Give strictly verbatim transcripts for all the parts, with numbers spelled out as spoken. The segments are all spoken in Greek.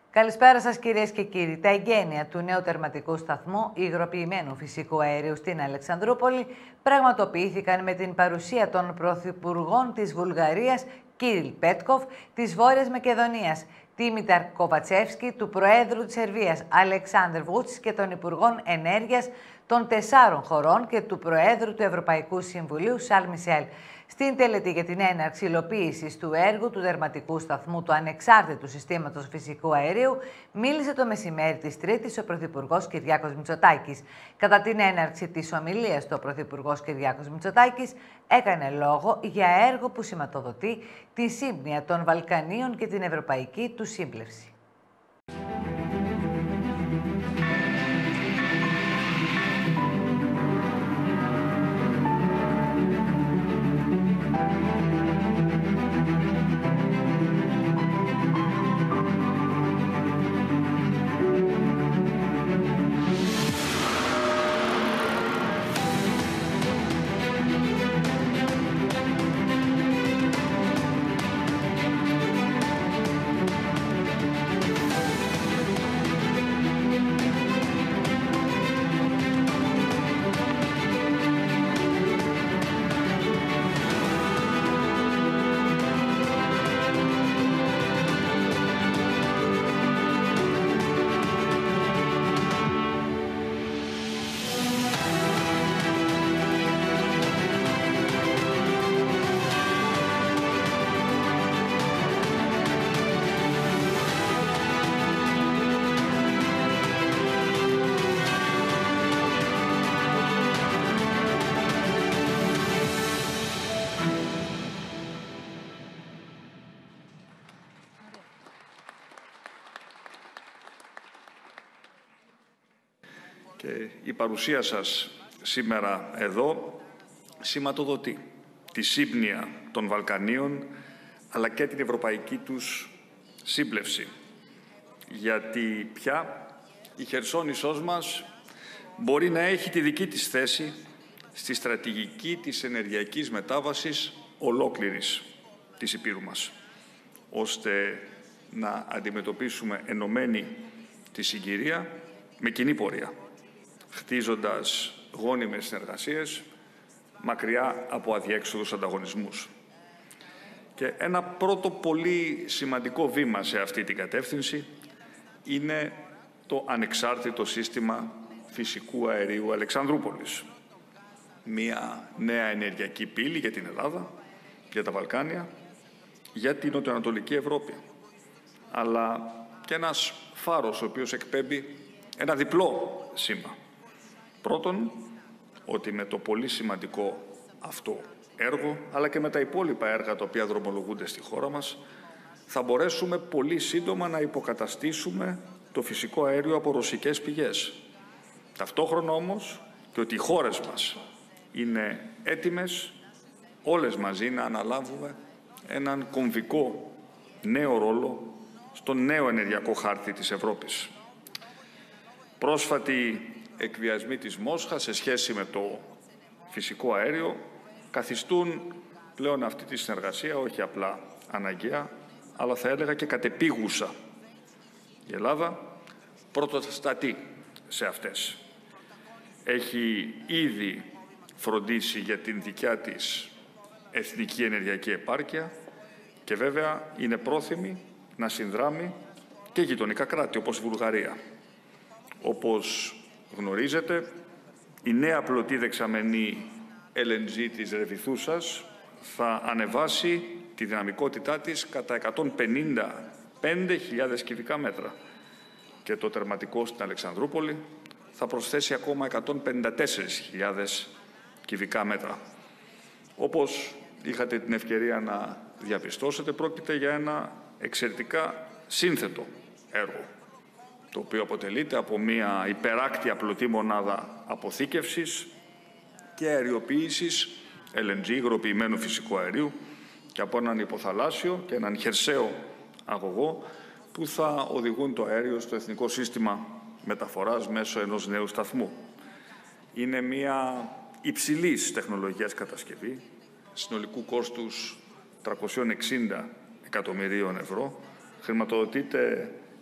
Καλησπέρα σας κυρίες και κύριοι. Τα εγγένεια του νέου τερματικού σταθμού υγροποιημένου φυσικού αερίου στην Αλεξανδρούπολη πραγματοποιήθηκαν με την παρουσία των πρωθυπουργών της Βουλγαρίας Κίριλ Πέτκοφ, της Βόρειας Μακεδονίας Τίμηταρ Κοβατσέφσκι, του Προέδρου της Σερβίας Αλεξάνδρ Βούτσιτς και των Υπουργών Ενέργειας των τεσσάρων χωρών και του Προέδρου του Ευρωπαϊκού Συμβουλίου Σαρλ Μισελ. Στην τελετή για την έναρξη υλοποίησης του έργου του τερματικού σταθμού του ανεξάρτητου συστήματος φυσικού αερίου, μίλησε το μεσημέρι της Τρίτης ο Πρωθυπουργός Κυριάκος Μητσοτάκης. Κατά την έναρξη της ομιλίας του, ο Πρωθυπουργός Κυριάκος Μητσοτάκης έκανε λόγο για έργο που σηματοδοτεί τη σύμπνοια των Βαλκανίων και την ευρωπαϊκή του σύμπλευση. Και η παρουσία σας σήμερα εδώ σηματοδοτεί τη σύμπνοια των Βαλκανίων αλλά και την ευρωπαϊκή τους σύμπλευση. Γιατί πια η Χερσόνησός μας μπορεί να έχει τη δική της θέση στη στρατηγική της ενεργειακής μετάβασης ολόκληρης της Υπήρου μας, ώστε να αντιμετωπίσουμε ενωμένη τη συγκυρία με κοινή πορεία, χτίζοντας γόνιμες συνεργασίες μακριά από αδιέξοδους ανταγωνισμούς. Και ένα πρώτο πολύ σημαντικό βήμα σε αυτή την κατεύθυνση είναι το ανεξάρτητο σύστημα φυσικού αερίου Αλεξανδρούπολης. Μία νέα ενεργειακή πύλη για την Ελλάδα, για τα Βαλκάνια, για την νοτιοανατολική Ευρώπη. Αλλά και ένας φάρος ο οποίος εκπέμπει ένα διπλό σήμα. Πρώτον, ότι με το πολύ σημαντικό αυτό έργο, αλλά και με τα υπόλοιπα έργα τα οποία δρομολογούνται στη χώρα μας, θα μπορέσουμε πολύ σύντομα να υποκαταστήσουμε το φυσικό αέριο από ρωσικές πηγές. Ταυτόχρονα όμως και ότι οι χώρες μας είναι έτοιμες όλες μαζί να αναλάβουμε έναν κομβικό νέο ρόλο στον νέο ενεργειακό χάρτη της Ευρώπης. Πρόσφατοι εκβιασμοί της Μόσχας σε σχέση με το φυσικό αέριο καθιστούν πλέον αυτή τη συνεργασία όχι απλά αναγκαία, αλλά θα έλεγα και κατεπίγουσα. Η Ελλάδα πρωτοστατεί σε αυτές. Έχει ήδη φροντίσει για την δικιά της εθνική ενεργειακή επάρκεια και βέβαια είναι πρόθυμη να συνδράμει και γειτονικά κράτη όπως η Βουλγαρία. Όπως γνωρίζετε, η νέα πλωτή δεξαμενή ελ εν τζι της Ρεβιθούσας θα ανεβάσει τη δυναμικότητά της κατά εκατόν πενήντα πέντε χιλιάδες κυβικά μέτρα και το τερματικό στην Αλεξανδρούπολη θα προσθέσει ακόμα εκατόν πενήντα τέσσερις χιλιάδες κυβικά μέτρα. Όπως είχατε την ευκαιρία να διαπιστώσετε, πρόκειται για ένα εξαιρετικά σύνθετο έργο, το οποίο αποτελείται από μια υπεράκτια πλωτή μονάδα αποθήκευσης και αεριοποίησης ελ εν τζι, υγροποιημένου φυσικού αερίου, και από έναν υποθαλάσσιο και έναν χερσαίο αγωγό που θα οδηγούν το αέριο στο Εθνικό Σύστημα Μεταφοράς μέσω ενός νέου σταθμού. Είναι μια υψηλής τεχνολογίας κατασκευή, συνολικού κόστους τριακόσια εξήντα εκατομμυρίων ευρώ, χρηματοδοτείται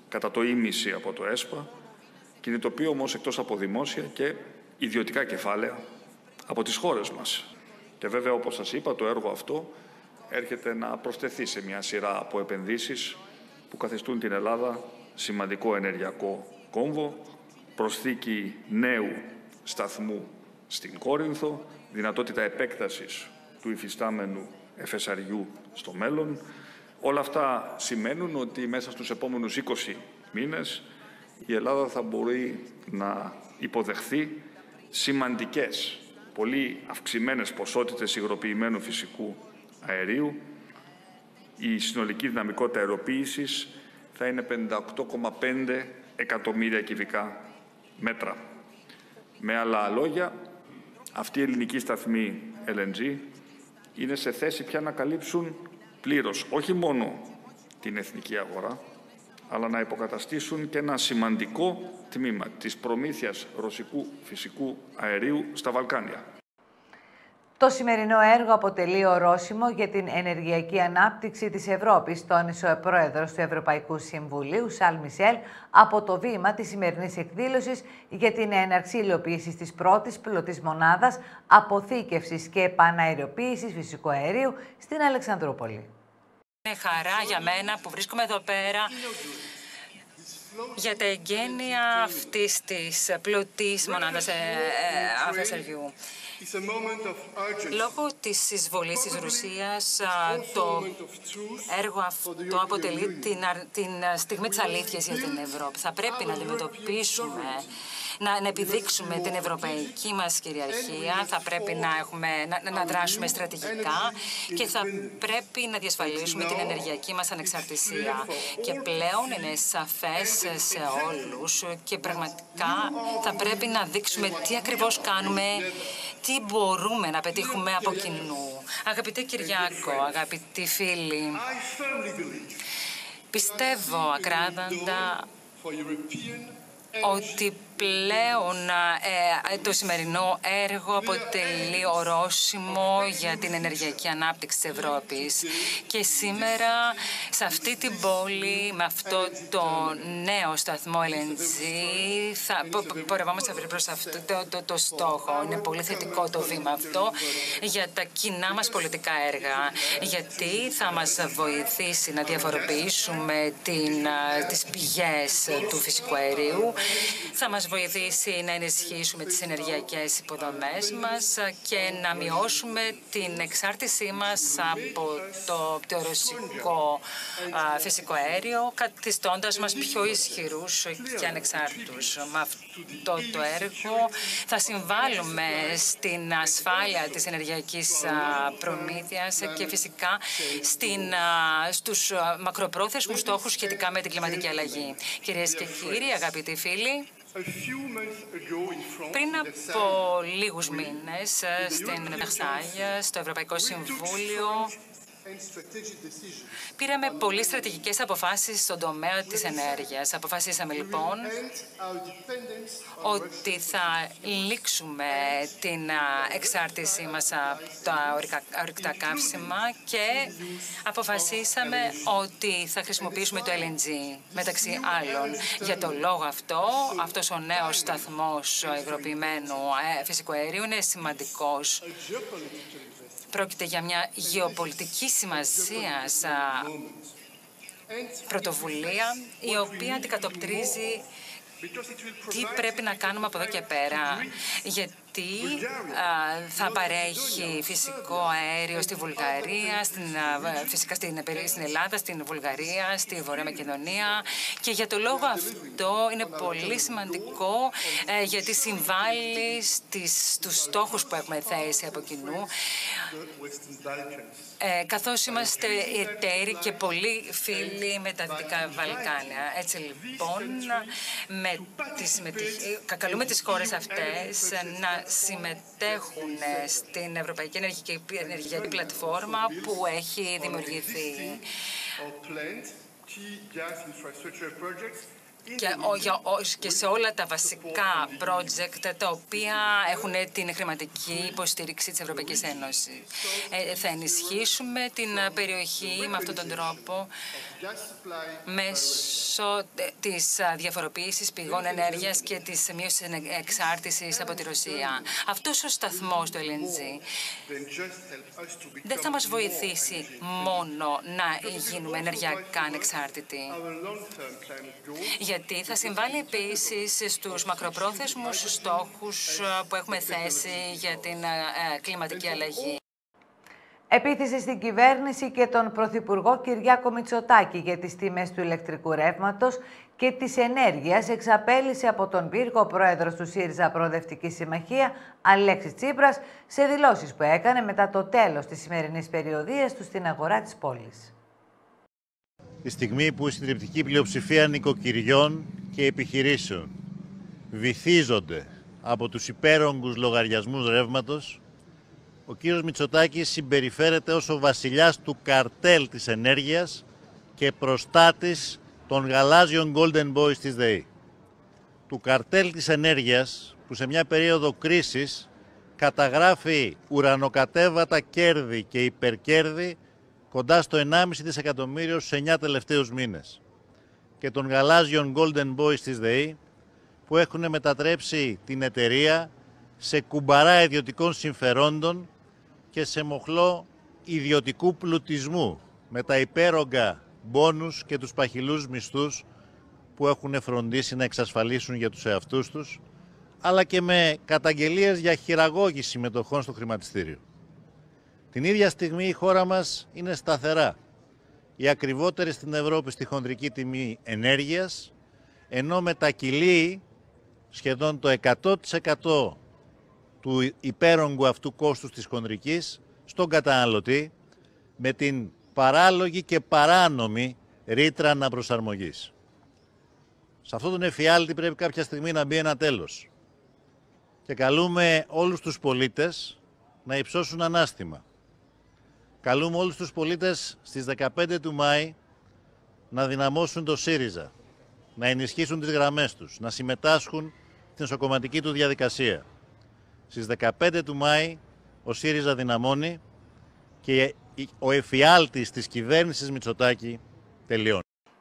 κατά το ίμιση από το ΕΣΠΑ, κινητοποιεί όμως εκτός από δημόσια και ιδιωτικά κεφάλαια από τις χώρες μας. Και βέβαια, όπως σας είπα, το έργο αυτό έρχεται να προσθεθεί σε μια σειρά από επενδύσεις που καθιστούν την Ελλάδα σημαντικό ενεργειακό κόμβο, προσθήκη νέου σταθμού στην Κόρινθο, δυνατότητα επέκτασης του υφιστάμενου εφεσαριού στο μέλλον. Όλα αυτά σημαίνουν ότι μέσα στους επόμενους είκοσι μήνες η Ελλάδα θα μπορεί να υποδεχθεί σημαντικές, πολύ αυξημένες ποσότητες υγροποιημένου φυσικού αερίου. Η συνολική δυναμικότητα αεροποίησης θα είναι πενήντα οκτώ κόμμα πέντε εκατομμύρια κυβικά μέτρα. Με άλλα λόγια, αυτοί οι ελληνικοί σταθμοί ελ εν τζι είναι σε θέση πια να καλύψουν πλήρως όχι μόνο την εθνική αγορά, αλλά να υποκαταστήσουν και ένα σημαντικό τμήμα της προμήθειας ρωσικού φυσικού αερίου στα Βαλκάνια. Το σημερινό έργο αποτελεί ορόσημο για την ενεργειακή ανάπτυξη της Ευρώπης, τόνισε ο πρόεδρος του Ευρωπαϊκού Συμβουλίου, Σαρλ Μισελ, από το βήμα της σημερινής εκδήλωσης για την έναρξη υλοποίησης της πρώτης πιλωτής μονάδας αποθήκευσης και επαναεροποίησης φυσικού αερίου στην Αλεξανδρούπολη. Είναι χαρά για μένα που βρίσκομαι εδώ πέρα για τα εγγένεια αυτής της πλωτής μονάδας αφεσαριού. Λόγω της εισβολής της Ρωσίας, το έργο αυτό αποτελεί την, την στιγμή της αλήθειας για την Ευρώπη. Θα πρέπει να αντιμετωπίσουμε, να, να επιδείξουμε την ευρωπαϊκή μας κυριαρχία, θα πρέπει να, έχουμε, να, να δράσουμε στρατηγικά και θα πρέπει να διασφαλίσουμε την ενεργειακή μας ανεξαρτησία. Και πλέον είναι σαφές σε όλους και πραγματικά θα πρέπει να δείξουμε τι ακριβώς κάνουμε, τι μπορούμε να πετύχουμε από κοινού. Αγαπητέ Κυριάκο, αγαπητοί φίλοι, πιστεύω ακράδαντα ότι πλέον ε, το σημερινό έργο αποτελεί ορόσημο για την ενεργειακή ανάπτυξη της Ευρώπης. Και σήμερα, σε αυτή την πόλη, με αυτό το νέο σταθμό ελ εν τζι, θα πορευόμαστε προς αυτό το, το, το στόχο. Είναι πολύ θετικό το βήμα αυτό για τα κοινά μας πολιτικά έργα, γιατί θα μας βοηθήσει να διαφοροποιήσουμε την, τις πηγές του φυσικού αερίου, θα μας βοηθήσει να ενισχύσουμε τις ενεργειακές υποδομές μας και να μειώσουμε την εξάρτησή μας από το, το ρωσικό α, φυσικό αέριο, καθιστώντας μας πιο ισχυρούς και ανεξάρτητους. Με αυτό το έργο θα συμβάλλουμε στην ασφάλεια της ενεργειακής α, προμήθειας και φυσικά στην, α, στους μακροπρόθεσμους στόχους σχετικά με την κλιματική αλλαγή. Κυρίες και κύριοι, αγαπητοί φίλοι, πριν από λίγους μήνες στην Βερσάγια, στο Ευρωπαϊκό Συμβούλιο, πήραμε πολύ στρατηγικές αποφάσεις στον τομέα της ενέργειας. Αποφασίσαμε λοιπόν ότι θα λήξουμε την εξάρτησή μας από τα ορυκτά καύσιμα και αποφασίσαμε ότι θα χρησιμοποιήσουμε το ελ εν τζι, μεταξύ άλλων. Για τον λόγο αυτό, αυτός ο νέος σταθμός υγροποιημένου φυσικού αερίου είναι σημαντικός. Πρόκειται για μια γεωπολιτική σημασίας πρωτοβουλία, η οποία αντικατοπτρίζει τι πρέπει να κάνουμε από εδώ και πέρα. Γιατί α, θα παρέχει φυσικό αέριο στη Βουλγαρία, στην, α, φυσικά στην, στην Ελλάδα, στην Βουλγαρία, στη Βορεια Μακεδονία. Και για το λόγο αυτό είναι πολύ σημαντικό ε, γιατί συμβάλλει στις, στους στόχους που έχουμε θέσει από κοινού. Ε, καθώς είμαστε εταίροι και πολλοί φίλοι με τα Δυτικά Βαλκάνια. Έτσι λοιπόν, με τη συμμετοχή, καλούμε τις χώρες αυτές να συμμετέχουν στην Ευρωπαϊκή Ενεργειακή, Ενεργειακή Πλατφόρμα που έχει δημιουργηθεί. και, και σε όλα τα βασικά project τα οποία έχουν την χρηματική υποστήριξη της Ευρωπαϊκής Ένωσης. Ε, θα ενισχύσουμε την περιοχή με αυτόν τον τρόπο μέσω της διαφοροποίησης πηγών ενέργειας και της μείωσης εξάρτησης από τη Ρωσία. Αυτός ο σταθμός του ελ εν τζι δεν θα μας βοηθήσει μόνο να γίνουμε ενεργειακά ανεξάρτητοι, γιατί θα συμβάλλει επίσης στους μακροπρόθεσμους στόχους που έχουμε θέσει για την κλιματική αλλαγή. Επίθεση στην κυβέρνηση και τον Πρωθυπουργό Κυριάκο Μητσοτάκη για τις τιμές του ηλεκτρικού ρεύματος και της ενέργειας εξαπέλυσε από τον πύργο πρόεδρος του ΣΥΡΙΖΑ Προοδευτική Συμμαχία, Αλέξης Τσίπρας, σε δηλώσεις που έκανε μετά το τέλος της σημερινής περιοδίας του στην αγορά της πόλης. Τη στιγμή που η συντριπτική πλειοψηφία νοικοκυριών και επιχειρήσεων βυθίζονται από τους υπέρογκους λογαριασμούς ρεύματος, ο κύριος Μητσοτάκης συμπεριφέρεται ως ο βασιλιάς του καρτέλ της ενέργειας και προστάτης των γαλάζιων Golden Boys της ΔΕΗ. Του καρτέλ της ενέργειας που σε μια περίοδο κρίσης καταγράφει ουρανοκατέβατα κέρδη και υπερκέρδη κοντά στο ενάμιση δισεκατομμύριο στους εννιά τελευταίους μήνες. Και των γαλάζιων Golden Boys της ΔΕΗ που έχουν μετατρέψει την εταιρεία σε κουμπαρά ιδιωτικών συμφερόντων και σε μοχλό ιδιωτικού πλουτισμού με τα υπέρογκα μπόνους και τους παχυλούς μισθούς που έχουν φροντίσει να εξασφαλίσουν για τους εαυτούς τους, αλλά και με καταγγελίες για χειραγώγηση συμμετοχών στο χρηματιστήριο. Την ίδια στιγμή η χώρα μας είναι σταθερά, η ακριβότερη στην Ευρώπη στη χονδρική τιμή ενέργειας, ενώ μετακυλεί σχεδόν το εκατό τοις εκατό του υπέρογκου αυτού κόστους της χονδρικής στον καταναλωτή με την παράλογη και παράνομη ρήτρα αναπροσαρμογής. Σε αυτόν τον εφιάλτη πρέπει κάποια στιγμή να μπει ένα τέλος. Και καλούμε όλους τους πολίτες να υψώσουν ανάστημα. Καλούμε όλους τους πολίτες στις δεκαπέντε του Μάη να δυναμώσουν το ΣΥΡΙΖΑ, να ενισχύσουν τις γραμμές τους, να συμμετάσχουν στην εσωκομματική του διαδικασία. Στις δεκαπέντε του Μάη ο ΣΥΡΙΖΑ δυναμώνει και ο εφιάλτης της κυβέρνησης Μητσοτάκη τελειώνει.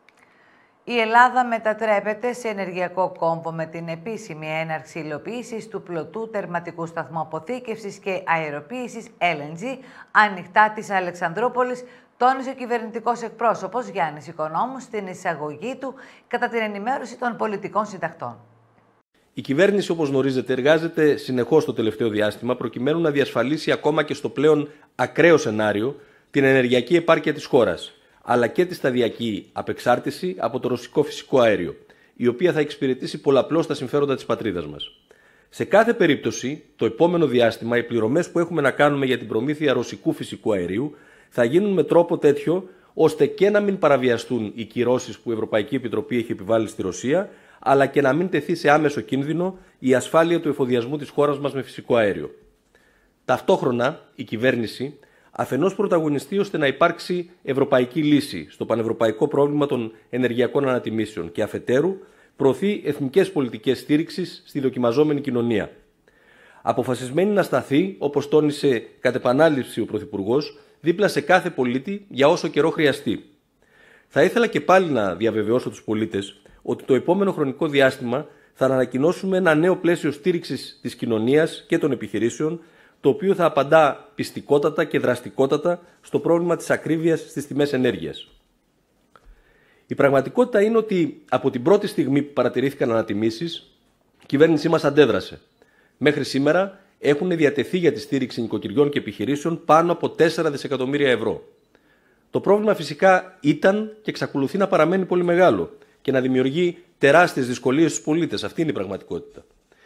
Η Ελλάδα μετατρέπεται σε ενεργειακό κόμβο με την επίσημη έναρξη υλοποίησης του πλωτού τερματικού σταθμού αποθήκευσης και αεροποίησης ελ εν τζι ανοιχτά της Αλεξανδρούπολης, τόνισε ο κυβερνητικός εκπρόσωπος Γιάννης Οικονόμου στην εισαγωγή του κατά την ενημέρωση των πολιτικών συντακτών. Η κυβέρνηση, όπως γνωρίζετε, εργάζεται συνεχώς το τελευταίο διάστημα προκειμένου να διασφαλίσει ακόμα και στο πλέον ακραίο σενάριο την ενεργειακή επάρκεια της χώρας, αλλά και τη σταδιακή απεξάρτηση από το ρωσικό φυσικό αέριο, η οποία θα εξυπηρετήσει πολλαπλώς τα συμφέροντα της πατρίδας μας. Σε κάθε περίπτωση, το επόμενο διάστημα, οι πληρωμές που έχουμε να κάνουμε για την προμήθεια ρωσικού φυσικού αερίου θα γίνουν με τρόπο τέτοιο ώστε και να μην παραβιαστούν οι κυρώσεις που η Ευρωπαϊκή Επιτροπή έχει επιβάλει στη Ρωσία, αλλά και να μην τεθεί σε άμεσο κίνδυνο η ασφάλεια του εφοδιασμού της χώρας μας με φυσικό αέριο. Ταυτόχρονα, η κυβέρνηση αφενός πρωταγωνιστεί ώστε να υπάρξει ευρωπαϊκή λύση στο πανευρωπαϊκό πρόβλημα των ενεργειακών ανατιμήσεων και αφετέρου προωθεί εθνικές πολιτικές στήριξης στη δοκιμαζόμενη κοινωνία. Αποφασισμένη να σταθεί, όπως τόνισε κατ' επανάληψη ο Πρωθυπουργός, δίπλα σε κάθε πολίτη για όσο καιρό χρειαστεί. Θα ήθελα και πάλι να διαβεβαιώσω τους πολίτες ότι το επόμενο χρονικό διάστημα θα ανακοινώσουμε ένα νέο πλαίσιο στήριξης της κοινωνίας και των επιχειρήσεων, το οποίο θα απαντά πιστικότατα και δραστικότατα στο πρόβλημα της ακρίβειας στις τιμές ενέργειας. Η πραγματικότητα είναι ότι από την πρώτη στιγμή που παρατηρήθηκαν ανατιμήσεις, η κυβέρνησή μας αντέδρασε. Μέχρι σήμερα έχουν διατεθεί για τη στήριξη νοικοκυριών και επιχειρήσεων πάνω από τέσσερα δισεκατομμύρια ευρώ. Το πρόβλημα φυσικά ήταν και εξακολουθεί να παραμένει πολύ μεγάλο και να δημιουργεί τεράστιες δυσκολίες στους πολίτες. Αυτή είναι η πραγματικότητα.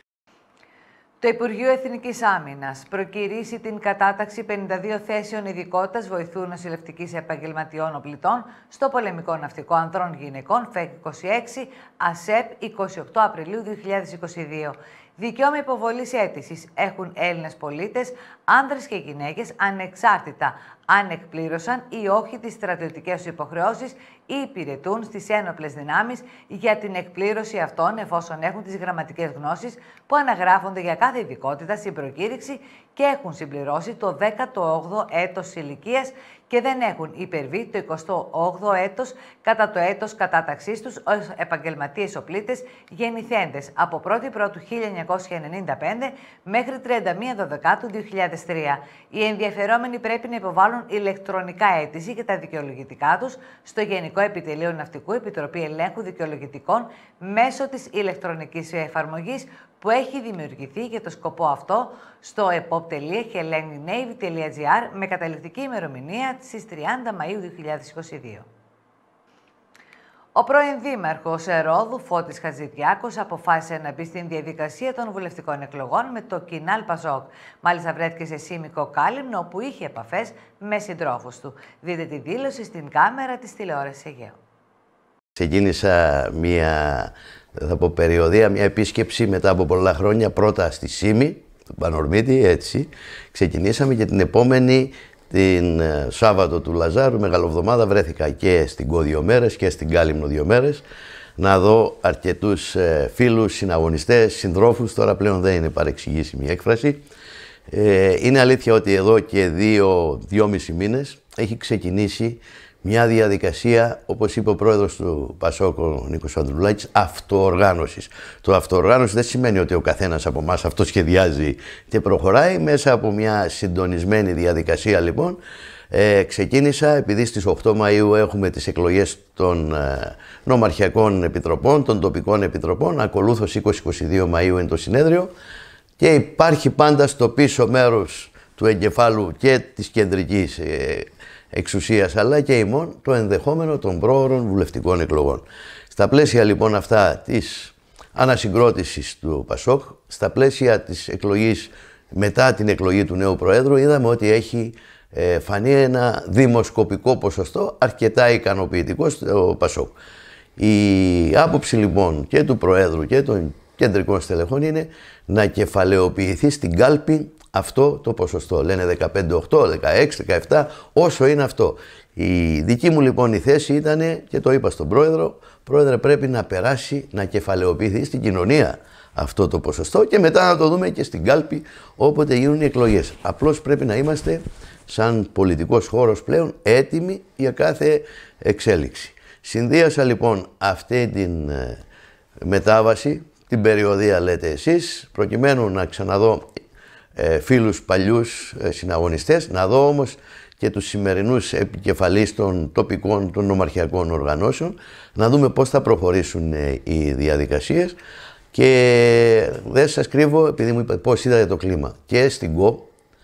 Το Υπουργείο Εθνικής Άμυνας προκηρύσσει την κατάταξη πενήντα δύο θέσεων ειδικότητας βοηθού νοσηλευτικής επαγγελματιών οπλιτών στο πολεμικό ναυτικό ανδρών γυναικών ΦΕΚ είκοσι έξι ΑΣΕΠ είκοσι οκτώ Απριλίου δύο χιλιάδες είκοσι δύο. Δικαίωμα υποβολής αίτησης έχουν Έλληνες πολίτες, άνδρες και γυναίκες, ανεξάρτητα αν εκπλήρωσαν ή όχι τις στρατιωτικές υποχρεώσεις ή υπηρετούν στις ένοπλες δυνάμεις, για την εκπλήρωση αυτών εφόσον έχουν τις γραμματικές γνώσεις που αναγράφονται για κάθε ειδικότητα στην προκήρυξη και έχουν συμπληρώσει το δέκατο όγδοο έτος ηλικίας και δεν έχουν υπερβεί το εικοστό όγδοο έτος κατά το έτος κατάταξής τους ως επαγγελματίες οπλίτες γεννηθέντες από πρώτη Πρώτου χίλια εννιακόσια ενενήντα πέντε μέχρι τριάντα μία Δωδεκάτου δύο χιλιάδες τρία. Οι ενδιαφερόμενοι πρέπει να υποβάλουν ηλεκτρονικά αίτηση και τα δικαιολογητικά τους στο Γενικό Επιτελείο Ναυτικού Επιτροπή Ελέγχου Δικαιολογητικών μέσω της ηλεκτρονικής εφαρμογής που έχει δημιουργηθεί για το σκοπό αυτό στο εποπ τελεία hellenic navy τελεία gr με καταληκτική ημερομηνία στις τριάντα Μαΐου δύο χιλιάδες είκοσι δύο. Ο πρώην Δήμαρχος Ρόδου, Φώτης Χατζηδιάκος, αποφάσισε να μπει στην διαδικασία των βουλευτικών εκλογών με το Κινάλ Πασόκ. Μάλιστα βρέθηκε σε σήμικο κάλυμνο, όπου είχε επαφές με συντρόφους του. Δείτε τη δήλωση στην κάμερα της τηλεόρασης Αιγαίου. Ξεκίνησα μια, θα πω, περιοδία, μια επίσκεψη μετά από πολλά χρόνια, πρώτα στη Σύμη, του Πανορμίτη, έτσι. Ξεκινήσαμε και την επόμενη, την Σάββατο του Λαζάρου, Μεγαλοβδομάδα, βρέθηκα και στην Κο δύο μέρες και στην Κάλυμνο δύο μέρες, να δω αρκετούς φίλους, συναγωνιστές, συντρόφους, τώρα πλέον δεν είναι παρεξηγήσιμη έκφραση. Ε, είναι αλήθεια ότι εδώ και δύο, δυόμισι μήνες έχει ξεκινήσει μια διαδικασία, όπως είπε ο πρόεδρος του Πασόκ, ο Νίκος Ανδρουλάκης, αυτοοργάνωσης. Το αυτοοργάνωση δεν σημαίνει ότι ο καθένας από εμάς αυτοσχεδιάζει και προχωράει. Μέσα από μια συντονισμένη διαδικασία, λοιπόν, ε, ξεκίνησα, επειδή στις οκτώ Μαΐου έχουμε τις εκλογές των ε, νομαρχιακών επιτροπών, των τοπικών επιτροπών, ακολούθως είκοσι με είκοσι δύο Μαΐου είναι το συνέδριο, και υπάρχει πάντα στο πίσω μέρος του εγκεφάλου και της κεντρικής ε, εξουσίας, αλλά και ημών, το ενδεχόμενο των πρόωρων βουλευτικών εκλογών. Στα πλαίσια λοιπόν αυτά της ανασυγκρότησης του Πασόκ, στα πλαίσια της εκλογής, μετά την εκλογή του νέου Προέδρου, είδαμε ότι έχει ε, φανεί ένα δημοσκοπικό ποσοστό αρκετά ικανοποιητικό στο Πασόκ. Η άποψη λοιπόν και του Προέδρου και των κεντρικών στελεχών είναι να κεφαλαιοποιηθεί στην κάλπη αυτό το ποσοστό. Λένε δεκαπέντε οκτώ, δεκαέξι, δεκαεπτά, όσο είναι αυτό. Η δική μου λοιπόν η θέση ήταν, και το είπα στον Πρόεδρο, Πρόεδρε, πρέπει να περάσει, να κεφαλαιοποιηθεί στην κοινωνία αυτό το ποσοστό και μετά να το δούμε και στην κάλπη όποτε γίνουν οι εκλογές. Απλώς πρέπει να είμαστε σαν πολιτικός χώρος πλέον έτοιμοι για κάθε εξέλιξη. Συνδύασα λοιπόν αυτή την μετάβαση, την περιοδία λέτε εσείς, προκειμένου να ξαναδώ ε, φίλους παλιούς ε, συναγωνιστές, να δω όμως και τους σημερινούς επικεφαλείς των τοπικών, των νομαρχιακών οργανώσεων, να δούμε πώς θα προχωρήσουν ε, οι διαδικασίες. Και δεν σας κρύβω, επειδή μου είπατε πώς είδατε το κλίμα, και στην Κο,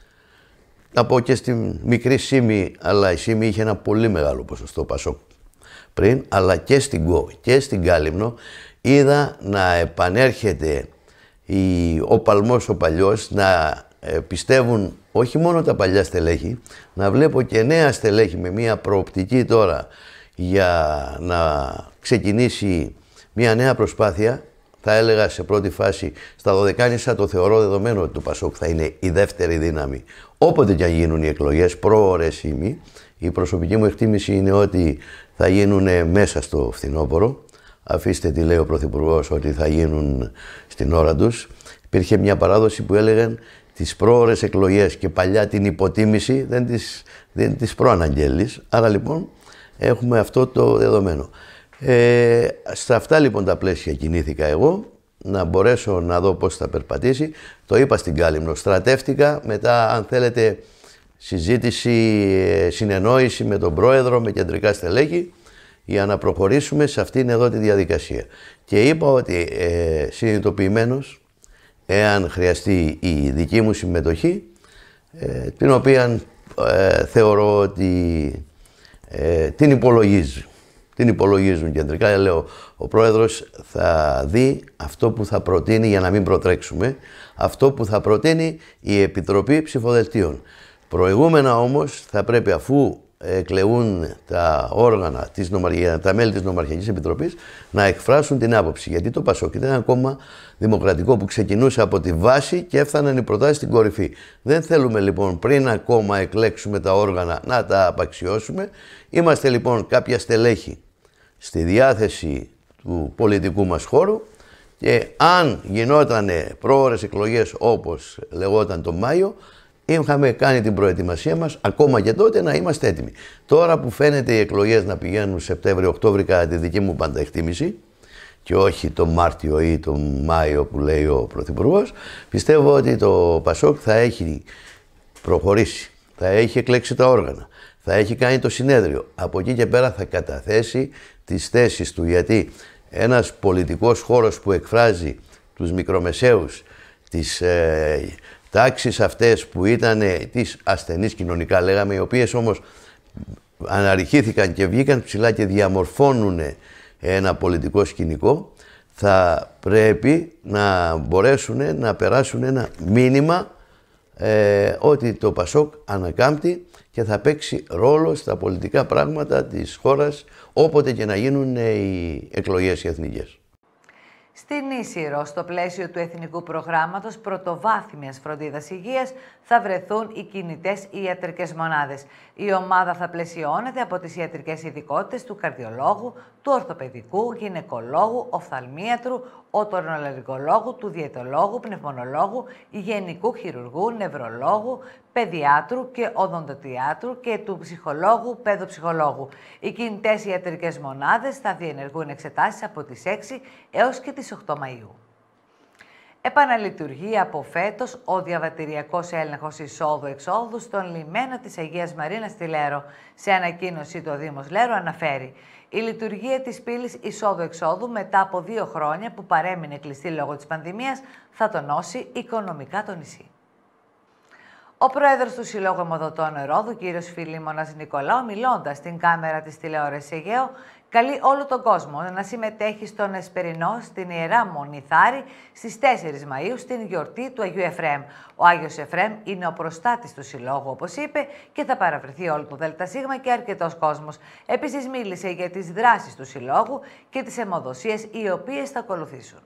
να πω και στη μικρή Σύμη, αλλά η Σύμη είχε ένα πολύ μεγάλο ποσοστό Πασόκ πριν, αλλά και στην Κο και στην Κάλυμνο, είδα να επανέρχεται η, ο παλμός ο παλιός, να ε, πιστεύουν όχι μόνο τα παλιά στελέχη, να βλέπω και νέα στελέχη με μια προοπτική τώρα για να ξεκινήσει μια νέα προσπάθεια. Θα έλεγα σε πρώτη φάση, στα Δωδεκάνησα το θεωρώ δεδομένο ότι το Πασόκ θα είναι η δεύτερη δύναμη. Όποτε και αν γίνουν οι εκλογές, πρόωρες ή μη, η προσωπική μου εκτίμηση είναι ότι θα γίνουν μέσα στο φθινόπωρο. Αφήστε τι λέει ο Πρωθυπουργός, ότι θα γίνουν στην ώρα τους. Υπήρχε μια παράδοση που έλεγαν τις πρόωρες εκλογές και παλιά την υποτίμηση δεν τις, δεν τις προαναγγέλεις. Άρα λοιπόν έχουμε αυτό το δεδομένο. Ε, σε αυτά λοιπόν τα πλαίσια κινήθηκα εγώ, να μπορέσω να δω πώς θα περπατήσει. Το είπα στην Κάλυμνο, στρατεύτηκα, μετά αν θέλετε συζήτηση, συνεννόηση με τον Πρόεδρο, με κεντρικά στελέχη, για να προχωρήσουμε σε αυτήν εδώ τη διαδικασία. Και είπα ότι ε, συνειδητοποιημένος, εάν χρειαστεί η δική μου συμμετοχή, ε, την οποία ε, θεωρώ ότι ε, την υπολογίζει. Την υπολογίζουν κεντρικά. Λέω, ο Πρόεδρος θα δει αυτό που θα προτείνει, για να μην προτρέξουμε, αυτό που θα προτείνει η Επιτροπή Ψηφοδελτίων. Προηγούμενα όμως θα πρέπει, αφού εκλεγούν τα όργανα, της νομαρχία, τα μέλη της Νομαρχιακής Επιτροπής να εκφράσουν την άποψη. Γιατί το ΠΑΣΟΚ ήταν ένα κόμμα δημοκρατικό που ξεκινούσε από τη βάση και έφταναν οι προτάσεις στην κορυφή. Δεν θέλουμε λοιπόν πριν ακόμα εκλέξουμε τα όργανα να τα απαξιώσουμε. Είμαστε λοιπόν κάποια στελέχη στη διάθεση του πολιτικού μας χώρου και αν γινόταν πρόωρες εκλογές όπως λεγόταν τον Μάιο, είχαμε κάνει την προετοιμασία μας, ακόμα και τότε να είμαστε έτοιμοι. Τώρα που φαίνεται οι εκλογές να πηγαίνουν Σεπτέμβριο-Οκτώβριο κατά τη δική μου πάντα εκτίμηση και όχι τον Μάρτιο ή τον Μάιο που λέει ο Πρωθυπουργός, πιστεύω ότι το ΠΑΣΟΚ θα έχει προχωρήσει, θα έχει εκλέξει τα όργανα, θα έχει κάνει το συνέδριο. Από εκεί και πέρα θα καταθέσει τις θέσεις του, γιατί ένας πολιτικός χώρος που εκφράζει τους μικρομεσαίους, τις ε, τάξεις αυτές που ήταν τις ασθενείς κοινωνικά λέγαμε, οι οποίες όμως αναρριχήθηκαν και βγήκαν ψηλά και διαμορφώνουν ένα πολιτικό σκηνικό, θα πρέπει να μπορέσουν να περάσουν ένα μήνυμα ε, ότι το ΠΑΣΟΚ ανακάμπτει και θα παίξει ρόλο στα πολιτικά πράγματα της χώρας όποτε και να γίνουν οι εκλογές οι εθνικές. Στην Ίσυρο, στο πλαίσιο του Εθνικού Προγράμματος Πρωτοβάθμιας Φροντίδας Υγείας, θα βρεθούν οι κινητές ιατρικές μονάδες. Η ομάδα θα πλαισιώνεται από τις ιατρικές ειδικότητες του καρδιολόγου, του ορθοπαιδικού, γυναικολόγου, οφθαλμίατρου, οτολαρυγκολόγου, του διαιτολόγου, πνευμονολόγου, γενικού χειρουργού, νευρολόγου, παιδιάτρου και οδοντοτιάτρου και του ψυχολόγου, παιδοψυχολόγου. Οι κινητές ιατρικές μονάδες θα διενεργούν εξετάσεις από τις έξι έως και τις οκτώ Μαΐου. Επαναλειτουργεί από φέτος ο διαβατηριακός έλεγχος εισόδου-εξόδου στον λιμένα της Αγίας Μαρίνας στη Λέρο. Σε ανακοίνωση το Δήμος Λέρο αναφέρει: η λειτουργία της πύλης εισόδου-εξόδου μετά από δύο χρόνια που παρέμεινε κλειστή λόγω της πανδημίας θα τονώσει οικονομικά το νησί. Ο πρόεδρος του Συλλόγου Αιμοδοτών Ρόδου, κύριος Φιλίμωνας Νικολάου, μιλώντας στην κάμερα της τηλεόρασης Αιγαίου, καλεί όλο τον κόσμο να συμμετέχει στον Εσπερινό στην Ιερά Μονή Θάρη στις τέσσερις Μαΐου στην γιορτή του Αγίου Εφραίμ. Ο Άγιος Εφραίμ είναι ο προστάτης του Συλλόγου, όπως είπε, και θα παραβρεθεί όλο το ΔΣ και αρκετός κόσμος. Επίσης μίλησε για τις δράσεις του Συλλόγου και τις αιμοδοσίες οι οποίες θα ακολουθήσουν.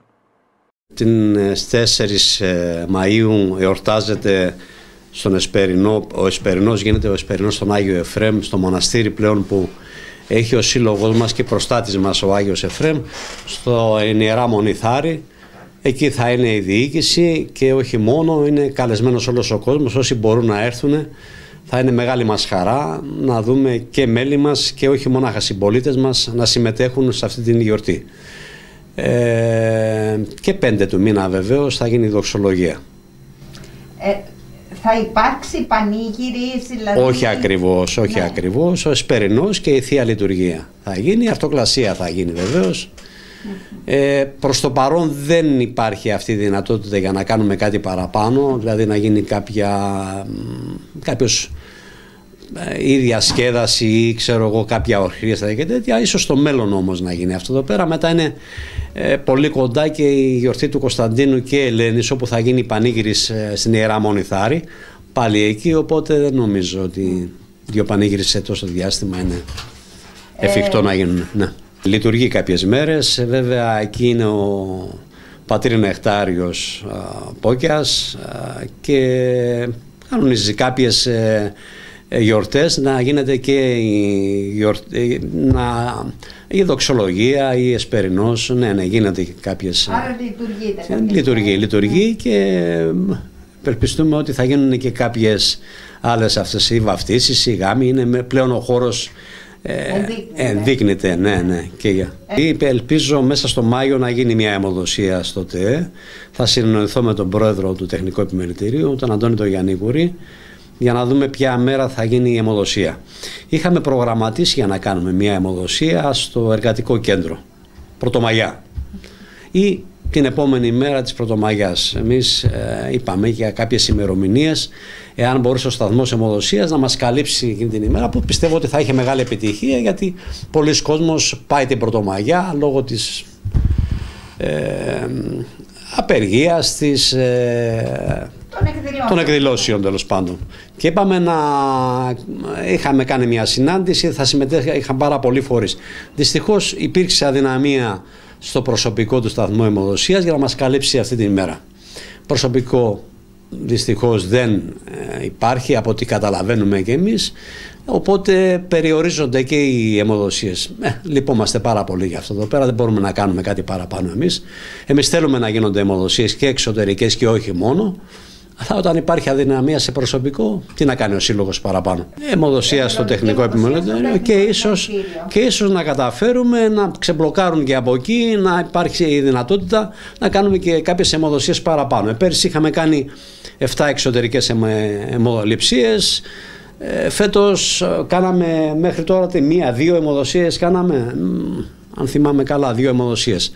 Τις τέσσερις Μαΐου εορτάζεται στον Εσπερινό, ο Εσπερινός γίνεται ο Εσπερινός στον Άγιο Εφραίμ, στο μοναστήρι πλέον που έχει ο σύλλογος μας και προστάτης μας ο Άγιος Εφραίμ, στο Ιερά Μονή Θάρη. Εκεί θα είναι η διοίκηση και όχι μόνο, είναι καλεσμένος όλος ο κόσμος, όσοι μπορούν να έρθουν. Θα είναι μεγάλη μας χαρά να δούμε και μέλη μας και όχι μονάχα συμπολίτες μας να συμμετέχουν σε αυτή την γιορτή. Ε, και πέντε του μήνα βεβαίως θα γίνει η δοξολογία. Ε... Θα υπάρξει πανήγυρη, δηλαδή... Όχι ακριβώς, όχι ναι. ακριβώς. Ο Εσπερινός και η Θεία Λειτουργία θα γίνει, η αυτοκλασία θα γίνει βεβαίως. Mm-hmm. Ε, προς το παρόν δεν υπάρχει αυτή η δυνατότητα για να κάνουμε κάτι παραπάνω, δηλαδή να γίνει κάποια, κάποιος ή διασκέδαση ή ξέρω εγώ κάποια ορχήστρα και τέτοια. Ίσως στο μέλλον όμως να γίνει αυτό εδώ πέρα. Μετά είναι ε, πολύ κοντά και η γιορτή του Κωνσταντίνου και Ελένης, όπου θα γίνει η πανήγυρης ε, στην Ιερά Μονή Θάρη, πάλι εκεί, οπότε δεν νομίζω ότι δύο πανήγυρες σε τόσο διάστημα είναι εφικτό ε... να γίνουν. Ναι. Λειτουργεί κάποιες μέρες, βέβαια εκεί είναι ο πατήρ Νεκτάριος α, Πόκιας α, και κανονίζει κάποιες ε, γιορτές, να γίνεται και η, γιορτή, να, η δοξολογία, η Εσπερινός, ναι, ναι, γίνεται και κάποιες... Άρα λειτουργείται. Λειτουργεί, λειτουργεί, λειτουργεί και περπιστούμε ότι θα γίνουν και κάποιες άλλες αυτές οι βαφτίσεις, οι γάμοι, είναι πλέον ο χώρος ε, ενδείκνυται, ναι, ναι. Και, ε. Ελπίζω μέσα στο Μάιο να γίνει μια αιμοδοσία στο ΤΕΕ, θα συνεννοηθώ με τον πρόεδρο του Τεχνικού Επιμελητηρίου, τον Αντώνη τον Γιαννίκουρη, για να δούμε ποια μέρα θα γίνει η αιμοδοσία. Είχαμε προγραμματίσει για να κάνουμε μια αιμοδοσία στο Εργατικό Κέντρο, Πρωτομαγιά, ή την επόμενη μέρα της Πρωτομαγιάς. Εμείς ε, είπαμε για κάποιες ημερομηνίες, εάν μπορούσε ο σταθμός αιμοδοσίας να μας καλύψει εκείνη την ημέρα, που πιστεύω ότι θα είχε μεγάλη επιτυχία, γιατί πολλοί κόσμος πάει την Πρωτομαγιά λόγω της ε, απεργίας, της... Ε, των εκδηλώσεων. των εκδηλώσεων τέλος πάντων. Και είπαμε να είχαμε κάνει μια συνάντηση, θα συμμετέχει, είχαν πάρα πολλοί φορείς. Δυστυχώς υπήρξε αδυναμία στο προσωπικό του σταθμού αιμοδοσίας για να μας καλύψει αυτή την ημέρα. Προσωπικό δυστυχώς δεν υπάρχει από ό,τι καταλαβαίνουμε και εμείς, οπότε περιορίζονται και οι αιμοδοσίες. Ε, λυπόμαστε πάρα πολύ για αυτό εδώ πέρα, δεν μπορούμε να κάνουμε κάτι παραπάνω εμείς. Εμείς θέλουμε να γίνονται αιμοδοσίες και εξωτερικές και όχι μόνο, αλλά όταν υπάρχει αδυναμία σε προσωπικό, τι να κάνει ο σύλλογος παραπάνω. Αιμοδοσία στο τεχνικό επιμελητήριο και ίσως, και ίσως να καταφέρουμε να ξεμπλοκάρουν και από εκεί, να υπάρξει η δυνατότητα να κάνουμε και κάποιες αιμοδοσίες παραπάνω. Ε, πέρυσι είχαμε κάνει επτά εξωτερικές αιμοληψίες. Ε, φέτος κάναμε μέχρι τώρα τη μία, δύο αιμοδοσίες κάναμε, αν θυμάμαι καλά, δύο αιμοδοσίες.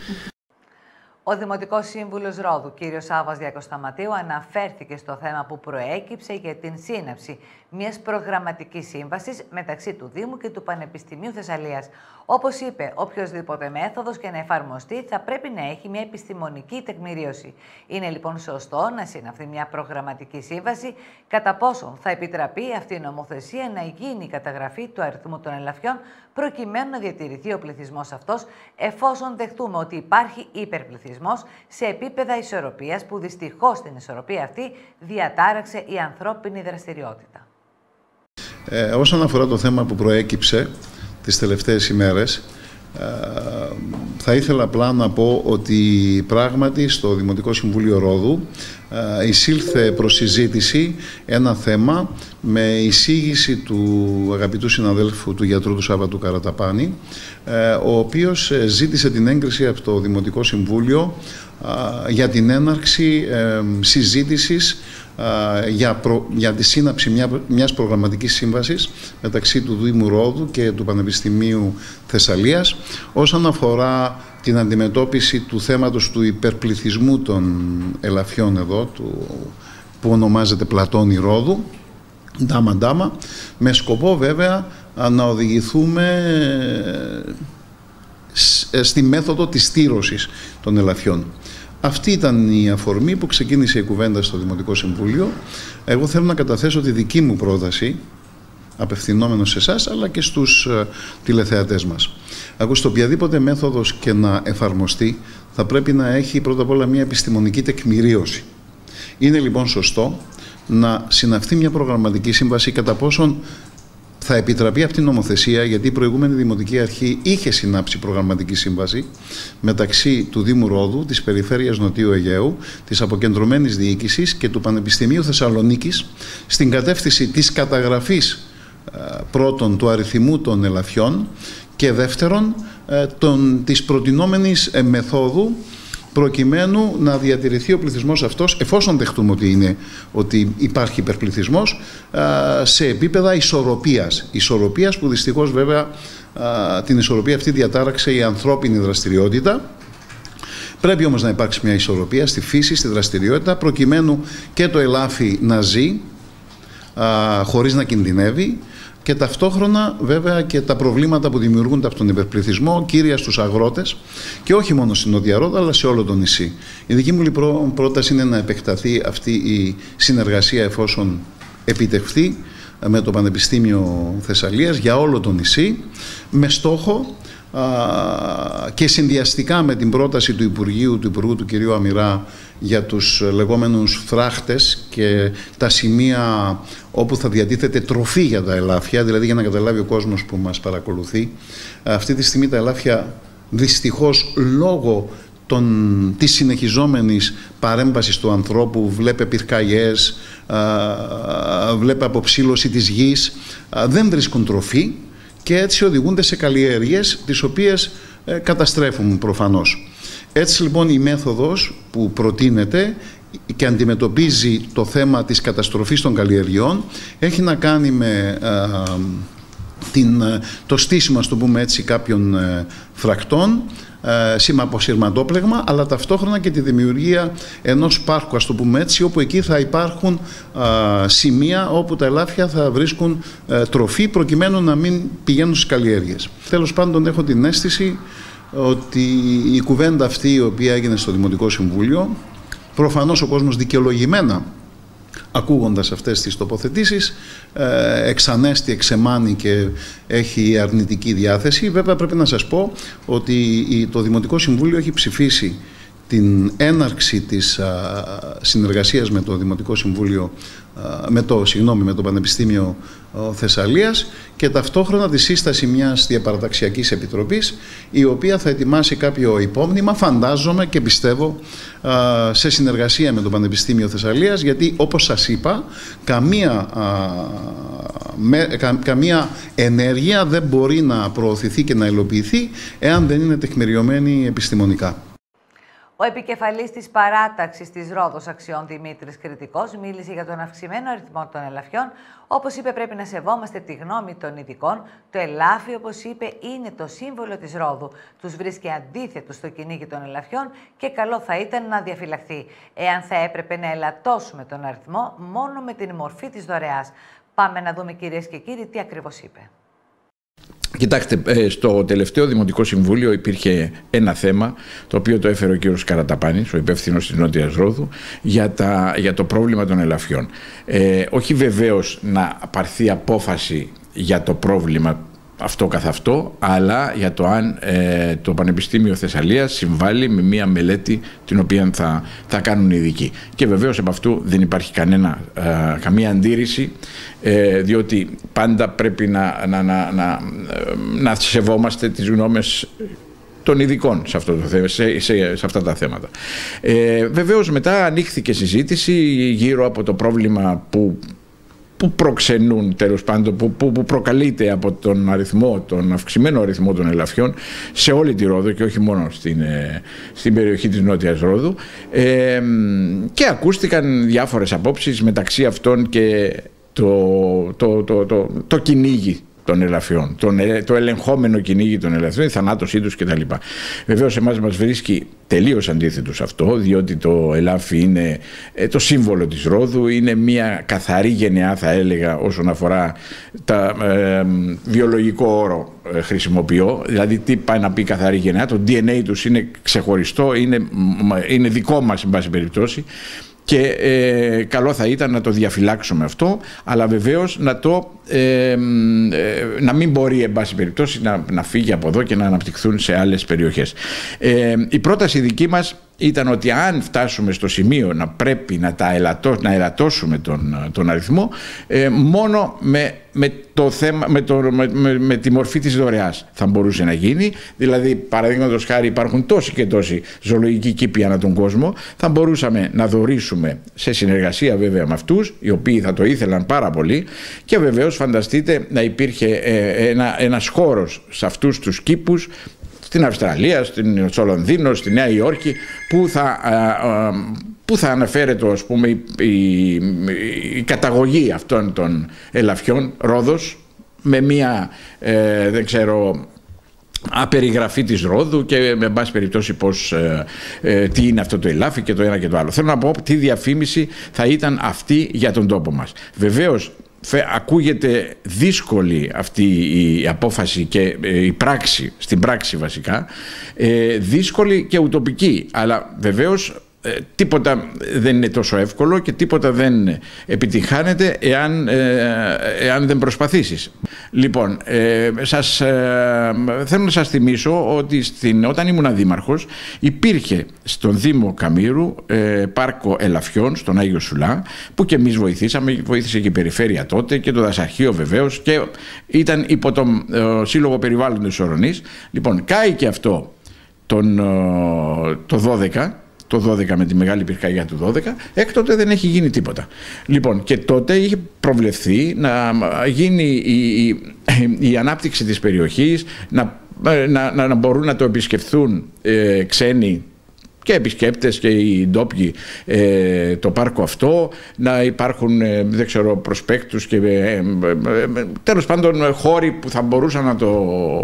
Ο Δημοτικός Σύμβουλος Ρόδου, κ. Σάββας Διακοσταματίου, αναφέρθηκε στο θέμα που προέκυψε για την σύναψη μιας προγραμματικής σύμβασης μεταξύ του Δήμου και του Πανεπιστημίου Θεσσαλίας. Όπως είπε, οποιοσδήποτε μέθοδος και να εφαρμοστεί θα πρέπει να έχει μια επιστημονική τεκμηρίωση. Είναι λοιπόν σωστό να συναυθεί μια προγραμματική σύμβαση, κατά πόσον θα επιτραπεί αυτή η νομοθεσία να γίνει η καταγραφή του αριθμού των ελαφιών, προκειμένου να διατηρηθεί ο πληθυσμός αυτός, εφόσον δεχτούμε ότι υπάρχει υπερπληθυσμός σε επίπεδα ισορροπίας, που δυστυχώς την ισορροπία αυτή διατάραξε η ανθρώπινη δραστηριότητα. Ε, όσον αφορά το θέμα που προέκυψε τις τελευταίες ημέρες, ε, θα ήθελα απλά να πω ότι πράγματι στο Δημοτικό Συμβούλιο Ρόδου ε, εισήλθε προς συζήτηση ένα θέμα με εισήγηση του αγαπητού συναδέλφου του γιατρού του Σάββατου Καραταπάνη, ε, ο οποίος ζήτησε την έγκριση από το Δημοτικό Συμβούλιο ε, για την έναρξη ε, συζήτησης Για, προ, για τη σύναψη μια, μιας προγραμματικής σύμβασης μεταξύ του Δήμου Ρόδου και του Πανεπιστημίου Θεσσαλίας όσον αφορά την αντιμετώπιση του θέματος του υπερπληθυσμού των ελαφιών εδώ, του, που ονομάζεται Πλατώνη Ρόδου, ντάμα ντάμα, με σκοπό βέβαια να οδηγηθούμε στη μέθοδο της στήρωσης των ελαφιών. Αυτή ήταν η αφορμή που ξεκίνησε η κουβέντα στο Δημοτικό Συμβούλιο. Εγώ θέλω να καταθέσω τη δική μου πρόταση, απευθυνόμενος σε εσάς, αλλά και στους uh, τηλεθεατές μας. Ακούστε, οποιαδήποτε μέθοδος και να εφαρμοστεί, θα πρέπει να έχει πρώτα απ' όλα μια επιστημονική τεκμηρίωση. Είναι λοιπόν σωστό να συναυθεί μια προγραμματική σύμβαση, κατά πόσον θα επιτραπεί αυτή η νομοθεσία, γιατί η προηγούμενη Δημοτική Αρχή είχε συνάψει προγραμματική σύμβαση μεταξύ του Δήμου Ρόδου, της Περιφέρειας Νοτιού Αιγαίου, της Αποκεντρωμένης Διοίκησης και του Πανεπιστημίου Θεσσαλονίκης στην κατεύθυνση της καταγραφής πρώτον του αριθμού των ελαφιών και δεύτερον των, της προτινόμενης μεθόδου, προκειμένου να διατηρηθεί ο πληθυσμός αυτός, εφόσον δεχτούμε ότι, είναι, ότι υπάρχει υπερπληθυσμός, σε επίπεδα ισορροπίας. Ισορροπίας που δυστυχώς βέβαια την ισορροπία αυτή διατάραξε η ανθρώπινη δραστηριότητα. Πρέπει όμως να υπάρξει μια ισορροπία στη φύση, στη δραστηριότητα, προκειμένου και το ελάφι να ζει χωρίς να κινδυνεύει, και ταυτόχρονα βέβαια και τα προβλήματα που δημιουργούνται από τον υπερπληθυσμό, κύρια στους αγρότες και όχι μόνο στην Νότια Ρόδο αλλά σε όλο το νησί. Η δική μου λοιπόν πρόταση είναι να επεκταθεί αυτή η συνεργασία, εφόσον επιτευχθεί, με το Πανεπιστήμιο Θεσσαλίας για όλο το νησί, με στόχο α, και συνδυαστικά με την πρόταση του Υπουργείου, του Υπουργού του κ. Αμυρά, για τους λεγόμενους φράχτες και τα σημεία όπου θα διατίθεται τροφή για τα ελάφια, δηλαδή για να καταλάβει ο κόσμος που μας παρακολουθεί. Αυτή τη στιγμή τα ελάφια δυστυχώς λόγω των, της συνεχιζόμενης παρέμβασης του ανθρώπου, βλέπε πυρκαγιές, βλέπε αποψήλωση της γης, δεν βρίσκουν τροφή και έτσι οδηγούνται σε καλλιέργειες τις οποίες καταστρέφουν προφανώς. Έτσι λοιπόν η μέθοδος που προτείνεται και αντιμετωπίζει το θέμα της καταστροφής των καλλιεργειών έχει να κάνει με α, την, το στήσιμο, ας το πούμε έτσι, κάποιων ε, φρακτών ε, από σειρματόπλεγμα, αλλά ταυτόχρονα και τη δημιουργία ενός πάρκου, ας το πούμε έτσι, όπου εκεί θα υπάρχουν α, σημεία όπου τα ελάφια θα βρίσκουν ε, τροφή, προκειμένου να μην πηγαίνουν στις καλλιέργειες. Τέλος πάντων, έχω την αίσθηση ότι η κουβέντα αυτή η οποία έγινε στο Δημοτικό Συμβούλιο, προφανώς ο κόσμος δικαιολογημένα ακούγοντας αυτές τις τοποθετήσεις, ε, εξανέστη, εξεμάνει και έχει αρνητική διάθεση. Βέβαια πρέπει να σας πω ότι το Δημοτικό Συμβούλιο έχει ψηφίσει την έναρξη της α, συνεργασίας με το Δημοτικό Συμβούλιο, α, με το, συγγνώμη, με το Πανεπιστήμιο α, Θεσσαλίας και ταυτόχρονα τη σύσταση μιας διαπαραταξιακής επιτροπής, η οποία θα ετοιμάσει κάποιο υπόμνημα, φαντάζομαι και πιστεύω, α, σε συνεργασία με το Πανεπιστήμιο Θεσσαλίας, γιατί όπως σας είπα, καμία, α, με, κα, καμία ενέργεια δεν μπορεί να προωθηθεί και να υλοποιηθεί εάν δεν είναι τεκμηριωμένη επιστημονικά. Ο επικεφαλής της παράταξης της Ρόδος Αξιών, Δημήτρης Κρητικός, μίλησε για τον αυξημένο αριθμό των ελαφιών. Όπως είπε, πρέπει να σεβόμαστε τη γνώμη των ειδικών. Το ελάφι, όπως είπε, είναι το σύμβολο της Ρόδου. Τους βρίσκει αντίθετους στο κυνήγι των ελαφιών και καλό θα ήταν να διαφυλαχθεί. Εάν θα έπρεπε να ελαττώσουμε τον αριθμό μόνο με την μορφή της δωρεάς. Πάμε να δούμε, κυρίες και κύριοι, τι ακριβώς είπε. Κοιτάξτε, στο τελευταίο Δημοτικό Συμβούλιο υπήρχε ένα θέμα, το οποίο το έφερε ο κύριος Καραταπάνης, ο υπεύθυνος της Νότιας Ρόδου, για, τα, για το πρόβλημα των ελαφιών. Ε, όχι βεβαίως να πάρθει απόφαση για το πρόβλημα αυτό καθ' αυτό, αλλά για το αν ε, το Πανεπιστήμιο Θεσσαλίας συμβάλλει με μία μελέτη την οποία θα, θα κάνουν οι ειδικοί. Και βεβαίως από αυτού δεν υπάρχει κανένα, ε, καμία αντίρρηση, ε, διότι πάντα πρέπει να, να, να, να, να σεβόμαστε τις γνώμες των ειδικών σε, αυτό το θέμα, σε, σε, σε αυτά τα θέματα. Ε, βεβαίως μετά ανοίχθηκε συζήτηση γύρω από το πρόβλημα που που προξενούν, τέλος πάντων, που, που, που προκαλείται από τον αριθμό, τον αυξημένο αριθμό των ελαφιών σε όλη τη Ρόδο και όχι μόνο στην, ε, στην περιοχή της Νότιας Ρόδου, ε, και ακούστηκαν διάφορες απόψεις, μεταξύ αυτών και το, το, το, το, το, το κυνήγι των ελαφιών, τον, το ελεγχόμενο κυνήγι των ελαφιών, η θανάτωσή τους κτλ. Βεβαίως εμάς μας βρίσκει τελείως αντίθετος αυτό, διότι το ελάφι είναι ε, το σύμβολο της Ρόδου, είναι μια καθαρή γενεά, θα έλεγα, όσον αφορά τα ε, βιολογικό όρο ε, χρησιμοποιώ, δηλαδή τι πάει να πει καθαρή γενεά, το ντι εν έι τους είναι ξεχωριστό, είναι, είναι δικό μας εν πάση περιπτώσει. Και ε, καλό θα ήταν να το διαφυλάξουμε αυτό, αλλά βεβαίως να, το, ε, ε, να μην μπορεί εν πάση περιπτώσει να, να φύγει από εδώ και να αναπτυχθούν σε άλλες περιοχές. Ε, η πρόταση δική μας ήταν ότι αν φτάσουμε στο σημείο να πρέπει να, τα ελατώ, να ελαττώσουμε τον, τον αριθμό, ε, μόνο με, με, το θέμα, με, το, με, με, με τη μορφή της δωρεάς θα μπορούσε να γίνει. Δηλαδή, παραδείγματος χάρη, υπάρχουν τόσοι και τόσοι ζωολογικοί κήποι ανά τον κόσμο, θα μπορούσαμε να δωρήσουμε, σε συνεργασία βέβαια με αυτούς, οι οποίοι θα το ήθελαν πάρα πολύ, και βεβαίως φανταστείτε να υπήρχε ε, ένα, ένας χώρος σε αυτούς τους κήπους, στην Αυστραλία, στην, στο Λονδίνο, στη Νέα Υόρκη, που θα, α, α, που θα αναφέρεται, ας πούμε, η, η, η καταγωγή αυτών των ελαφιών Ρόδος, με μία, ε, δεν ξέρω, απεριγραφή της Ρόδου και με πάση περιπτώσει πώς, ε, ε, τι είναι αυτό το ελάφι και το ένα και το άλλο. Θέλω να πω τι διαφήμιση θα ήταν αυτή για τον τόπο μας. Βεβαίως, ακούγεται δύσκολη αυτή η απόφαση και η πράξη, στην πράξη βασικά, ε, δύσκολη και ουτοπική, αλλά βεβαίως ε, τίποτα δεν είναι τόσο εύκολο και τίποτα δεν επιτυχάνεται εάν, ε, εάν δεν προσπαθήσεις. Λοιπόν, ε, σας, ε, θέλω να σας θυμίσω ότι στην, όταν ήμουν δήμαρχος υπήρχε στον Δήμο Καμήρου ε, πάρκο ελαφιών στον Άγιο Σουλά, που και εμείς βοηθήσαμε, βοήθησε και η περιφέρεια τότε και το δασαρχείο βεβαίως, και ήταν υπό το ε, Σύλλογο Περιβάλλοντος Ορονής. Λοιπόν, κάει και αυτό τον, ε, το δώδεκα, το δώδεκα με τη μεγάλη πυρκαγιά του δώδεκα, έκτοτε δεν έχει γίνει τίποτα. Λοιπόν, και τότε είχε προβλεφθεί να γίνει η, η, η ανάπτυξη της περιοχής, να, να, να μπορούν να το επισκεφθούν ε, ξένοι και επισκέπτες και οι ντόπιοι ε, το πάρκο αυτό, να υπάρχουν ε, δεν ξέρω, προσπέκτους και ε, ε, ε, τέλος πάντων χώροι που θα μπορούσαν να το,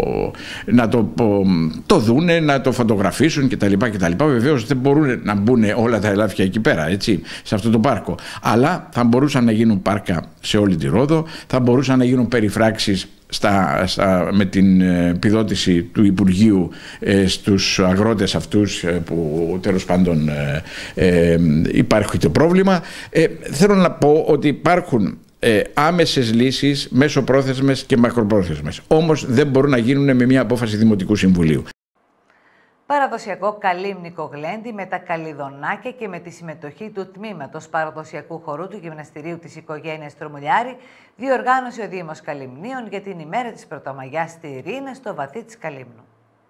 να το, το δούνε, να το φωτογραφίσουν κτλ. κτλ. Βεβαίως δεν μπορούν να μπουν όλα τα ελάφια εκεί πέρα, έτσι, σε αυτό το πάρκο, αλλά θα μπορούσαν να γίνουν πάρκα σε όλη τη Ρόδο, θα μπορούσαν να γίνουν περιφράξεις Στα, στα, με την επιδότηση του Υπουργείου ε, στους αγρότες αυτούς ε, που τέλος πάντων ε, ε, υπάρχει το πρόβλημα. Ε, θέλω να πω ότι υπάρχουν ε, άμεσες λύσεις, μεσοπρόθεσμες και μακροπρόθεσμες. Όμως δεν μπορούν να γίνουν με μια απόφαση Δημοτικού Συμβουλίου. Παραδοσιακό καλύμνικο γλέντι με τα καλυδονάκια και με τη συμμετοχή του τμήματος παραδοσιακού χορού του Γυμναστηρίου της οικογένειας Τρομουλιάρη διοργάνωσε ο Δήμος Καλυμνίων για την ημέρα της Πρωτομαγιάς στη Ρήνα στο βαθύ της Καλύμνου.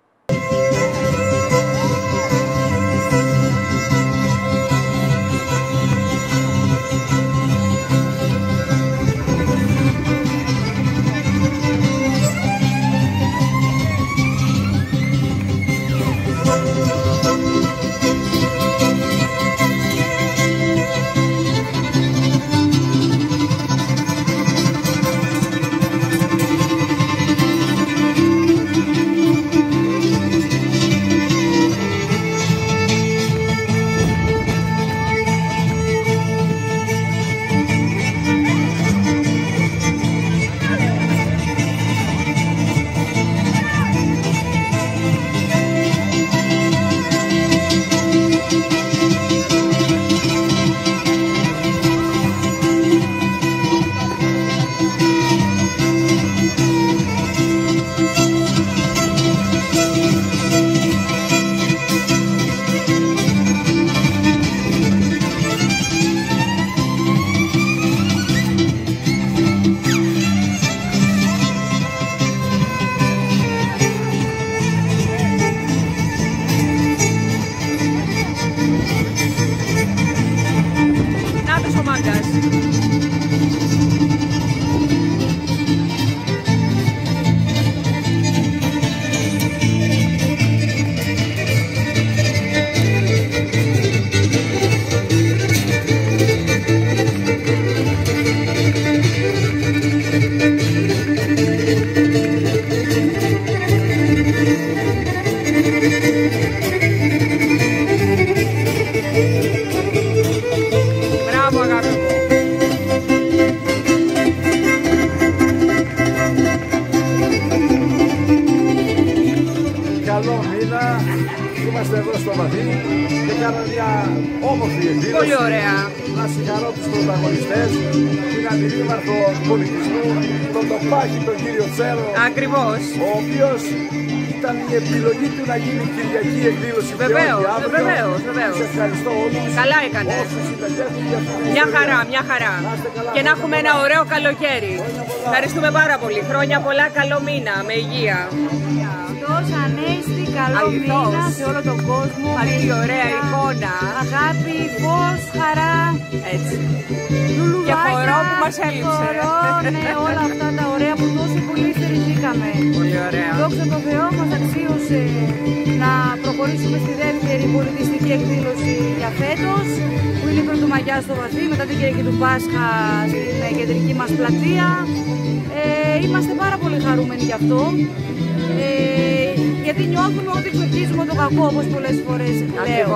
Είμαστε εδώ στο βαθύ και κάναμε μια όμορφη εκδήλωση. Πολύ ωραία. Να συγχαρώ τους πρωταγωνιστές, την αντιδήμαρχο πολιτισμού, τον Τοπάκη, τον κύριο Τσέρο. Ακριβώς. Ο οποίος ήταν η επιλογή του να γίνει Κυριακή εκδήλωση. Βεβαίως, βεβαίως, βεβαίως. Σας ευχαριστώ όλους. Καλά έκανε. Μια χαρά, μια χαρά. Και να έχουμε ένα ωραίο καλοκαίρι. Ευχαριστούμε πάρα πολύ. Χρόνια πολλά, καλό μήνα, με υγεία. Αυτός ανέστη, καλό μήνα σε όλο τον κόσμο. Αυτή η ωραία εικόνα. Αγάπη, φως, χαρά. Έτσι. Λουλουδάκια, και χορό που μας έλειψε. Χορό, ναι, όλα αυτά τα ωραία που τόσο πολύ στερηθήκαμε. Πολύ ωραία. Δόξα τω Θεώ, μας αξίωσε να προχωρήσουμε στη δεύτερη πολιτιστική εκδήλωση για φέτος, που είναι η Πρωτομαγιά στο βαθύ, μετά την Κυριακή του Πάσχα στην κεντρική μας πλατεία. Ε, είμαστε πάρα πολύ χαρούμενοι γι' αυτό. Ε, γιατί νιώθουμε ότι εξορκίζουμε το κακό, όπως πολλές φορές λέω.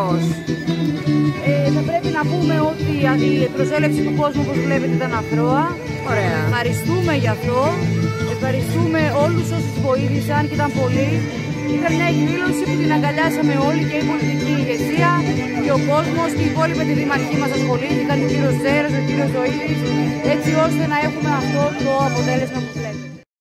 Ε, θα πρέπει να πούμε ότι η προσέλευση του κόσμου, όπως βλέπετε, ήταν αθρώα. Ωραία. Ευχαριστούμε γι' αυτό. Ευχαριστούμε όλους όσους βοήθησαν και ήταν πολλοί. Ήταν μια εκδήλωση που την αγκαλιάσαμε όλοι, και η πολιτική ηγεσία και ο κόσμος και οι υπόλοιποι τη δήμαρχοί μας ασχολήθηκαν, ο κύριος Τσέρος, ο κύριος Ζωήλης, έτσι ώστε να έχουμε αυτό το αποτέλεσμα που βλέπετε.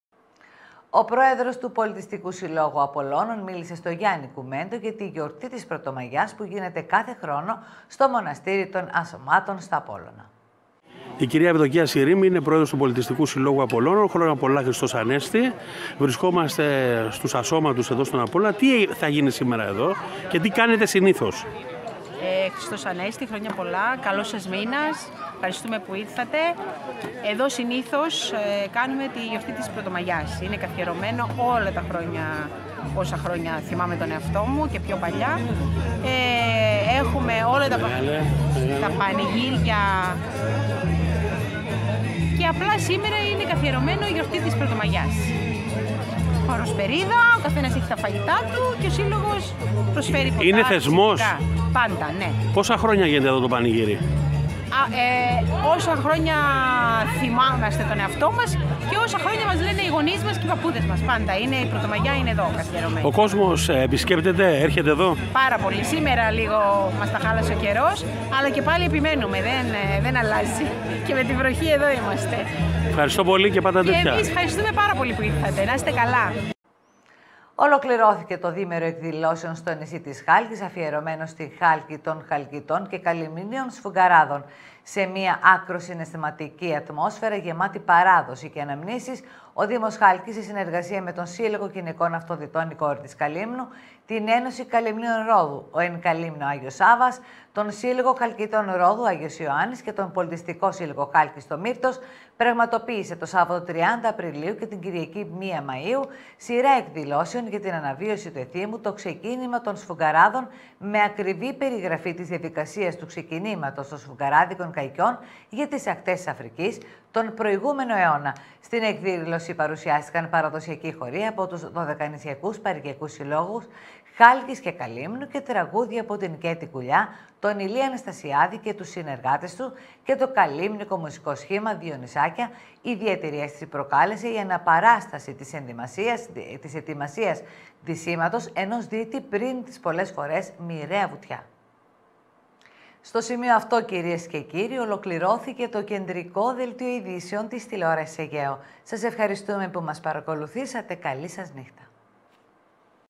Ο πρόεδρος του Πολιτιστικού Συλλόγου Απολλώνων μίλησε στο Γιάννη Κουμέντο για τη γιορτή της Πρωτομαγιάς που γίνεται κάθε χρόνο στο Μοναστήρι των Ασωμάτων στα Απόλλωνα. Η κυρία Ευδοκία Σιρήμη είναι πρόεδρος του Πολιτιστικού Συλλόγου Απολλώνων. Χρόνια πολλά, Χριστός Ανέστη. Βρισκόμαστε στους Ασώματους εδώ στον Απόλλωνα. Τι θα γίνει σήμερα εδώ και τι κάνετε συνήθως? Ε, Χριστός Ανέστη, χρόνια πολλά, καλός σας μήνας. Ευχαριστούμε που ήρθατε. Εδώ συνήθως ε, κάνουμε τη γιορτή της Πρωτομαγιάς. Είναι καθιερωμένο όλα τα χρόνια, όσα χρόνια θυμάμαι τον εαυτό μου και πιο παλιά. Ε, έχουμε όλα τα, τα πανηγύρια και απλά σήμερα είναι καθιερωμένο η γιορτή της Πρωτομαγιάς. Χοροσπερίδα, ο καθένας έχει τα φαγητά του και ο σύλλογος προσφέρει ποτά. Είναι θεσμός. Πάντα, ναι. Πόσα χρόνια γίνεται εδώ το πανηγύρι? ε, όσα χρόνια θυμάμαστε τον εαυτό μας και όσα χρόνια μας λένε οι γονείς μας και οι παππούδες μας. Πάντα είναι, η Πρωτομαγιά είναι εδώ καθιερωμένη. Ο κόσμος επισκέπτεται, έρχεται εδώ. Πάρα πολύ. Σήμερα λίγο μας τα χάλασε ο καιρός, αλλά και πάλι επιμένουμε, δεν, δεν αλλάζει. Και με την βροχή εδώ είμαστε. Ευχαριστώ πολύ και πάντα τέτοια. Και εμείς ευχαριστούμε πάρα πολύ που ήρθατε. Να είστε καλά. Ολοκληρώθηκε το δίμερο εκδηλώσεων στο νησί της Χάλκης, αφιερωμένο στη Χάλκη των Χαλκιτών και Καλυμνίων Σφουγγαράδων. Σε μια άκρο συναισθηματική ατμόσφαιρα γεμάτη παράδοση και αναμνήσεις, ο Δήμος Χάλκης, σε συνεργασία με τον Σύλλογο Γυναικών Αυτοδιτών η Κόρη της Καλύμνου, την Ένωση Καλυμνίων Ρόδου, ο Εν Καλύμνο Άγιος Σάββας, τον Σύλλογο Χαλκιτών Ρόδου Άγιος Ιωάννης και τον Πολιτιστικό Σύλλογο Χάλκης στο Μύρτος, πραγματοποίησε το Σάββατο τριάντα Απριλίου και την Κυριακή πρώτη Μαΐου σειρά εκδηλώσεων για την αναβίωση του εθήμου, το ξεκίνημα των Σφουγγαράδων, με ακριβή περιγραφή της διαδικασίας του ξεκινήματος των Σφουγγαράδικων καϊκιών για τις ακτές της Αφρικής τον προηγούμενο αιώνα. Στην εκδήλωση παρουσιάστηκαν παραδοσιακοί χοροί από τους δωδεκανησιακούς παροικιακούς συλλόγους Χάλκης και Καλύμνου και τραγούδια από την Κέτη Κουλιά, τον Ηλία Αναστασιάδη και τους συνεργάτες του και το Καλύμνικο μουσικό σχήμα Διονυσάκια. Ιδιαίτερη αίσθηση προκάλεσε η αναπαράσταση της, της ετοιμασίας ντυσίματος ενός δίτη πριν τις πολλές φορές μοιραία βουτιά. Στο σημείο αυτό, κυρίες και κύριοι, ολοκληρώθηκε το κεντρικό δελτίο ειδήσεων της τηλεόρασης Αιγαίο. Σας ευχαριστούμε που μας παρακολουθήσατε. Καλή σας νύχτα.